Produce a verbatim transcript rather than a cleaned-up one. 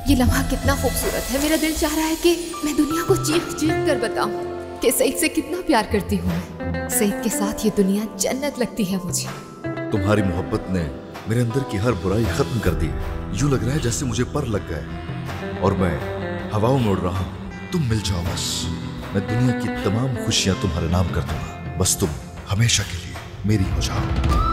ये लम्हा कितना खूबसूरत है। मेरा दिल चाह रहा है कि मैं दुनिया को चीख चीख कर बताऊं कि सईद से कितना प्यार करती हूँ मैं। सईद के साथ ये दुनिया जन्नत लगती है मुझे। तुम्हारी मोहब्बत ने मेरे अंदर की हर बुराई खत्म कर दी। यूं लग रहा है जैसे मुझे पर लग गए और मैं हवाओं में उड़ रहा हूँ। तुम मिल जाओ बस, मैं दुनिया की तमाम खुशियां तुम्हारे नाम कर दूंगा। बस तुम हमेशा के लिए मेरी हो जाओ।